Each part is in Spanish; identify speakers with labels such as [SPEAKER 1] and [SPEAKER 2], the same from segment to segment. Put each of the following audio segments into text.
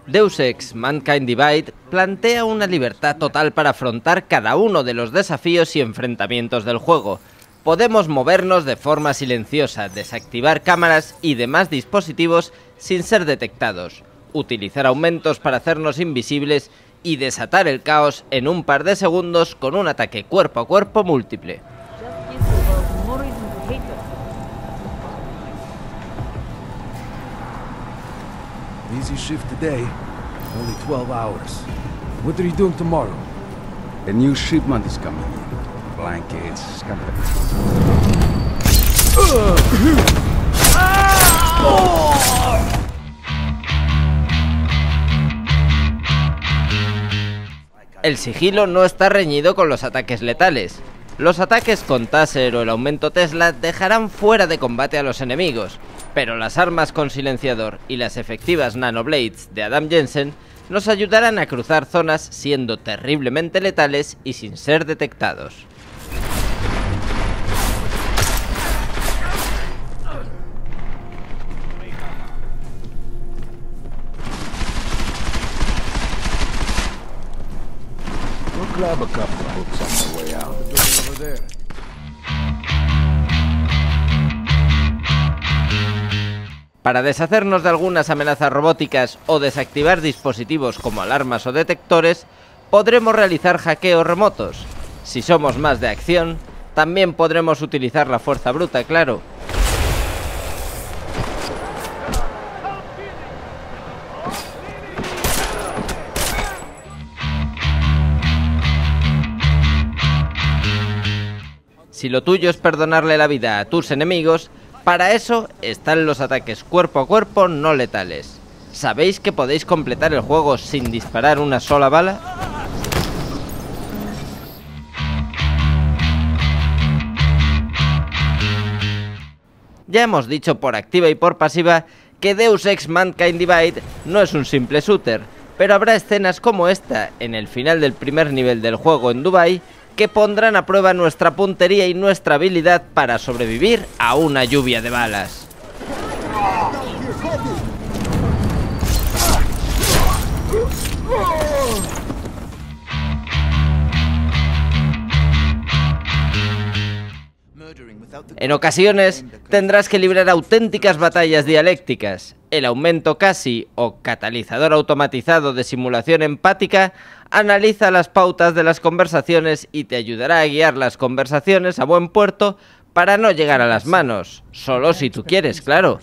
[SPEAKER 1] Deus Ex Mankind Divided plantea una libertad total para afrontar cada uno de los desafíos y enfrentamientos del juego. Podemos movernos de forma silenciosa, desactivar cámaras y demás dispositivos sin ser detectados, utilizar aumentos para hacernos invisibles y desatar el caos en un par de segundos con un ataque cuerpo a cuerpo múltiple.
[SPEAKER 2] Easy shift today, only 12 hours. What are you doing tomorrow?
[SPEAKER 3] A new shipment is coming in. Blankets, scabbards.
[SPEAKER 1] El sigilo no está reñido con los ataques letales. Los ataques con Taser o el aumento Tesla dejarán fuera de combate a los enemigos, pero las armas con silenciador y las efectivas nanoblades de Adam Jensen nos ayudarán a cruzar zonas siendo terriblemente letales y sin ser detectados.
[SPEAKER 3] We'll grab a couple of books on the way out.
[SPEAKER 2] The door's over there.
[SPEAKER 1] Para deshacernos de algunas amenazas robóticas o desactivar dispositivos como alarmas o detectores, podremos realizar hackeos remotos. Si somos más de acción, también podremos utilizar la fuerza bruta, claro. Si lo tuyo es perdonarle la vida a tus enemigos, para eso están los ataques cuerpo a cuerpo no letales. ¿Sabéis que podéis completar el juego sin disparar una sola bala? Ya hemos dicho por activa y por pasiva que Deus Ex Mankind Divided no es un simple shooter, pero habrá escenas como esta en el final del primer nivel del juego en Dubái que pondrán a prueba nuestra puntería y nuestra habilidad para sobrevivir a una lluvia de balas. En ocasiones tendrás que librar auténticas batallas dialécticas. El aumento CASI o catalizador automatizado de simulación empática analiza las pautas de las conversaciones y te ayudará a guiar las conversaciones a buen puerto para no llegar a las manos, solo si tú quieres, claro.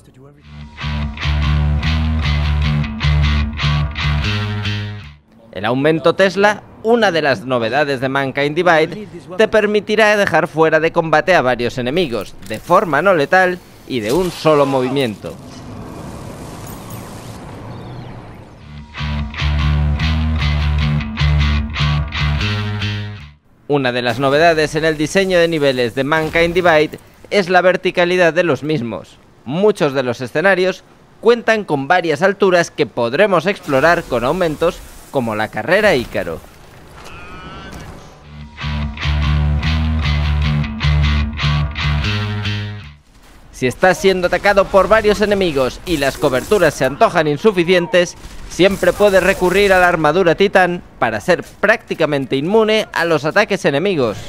[SPEAKER 1] El aumento Tesla, una de las novedades de Mankind Divided, te permitirá dejar fuera de combate a varios enemigos, de forma no letal y de un solo movimiento. Una de las novedades en el diseño de niveles de Mankind Divided es la verticalidad de los mismos. Muchos de los escenarios cuentan con varias alturas que podremos explorar con aumentos como la carrera Ícaro. Si estás siendo atacado por varios enemigos y las coberturas se antojan insuficientes, siempre puedes recurrir a la armadura Titán para ser prácticamente inmune a los ataques enemigos.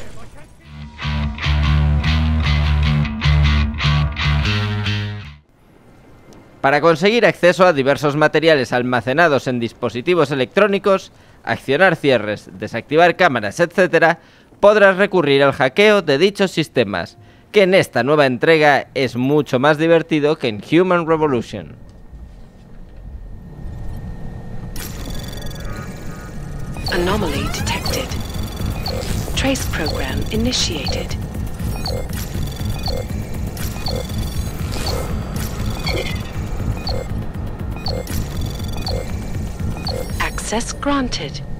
[SPEAKER 1] Para conseguir acceso a diversos materiales almacenados en dispositivos electrónicos, accionar cierres, desactivar cámaras, etc., podrás recurrir al hackeo de dichos sistemas, que en esta nueva entrega es mucho más divertido que en Human Revolution.
[SPEAKER 4] Anomaly detected. Trace program initiated. Access granted.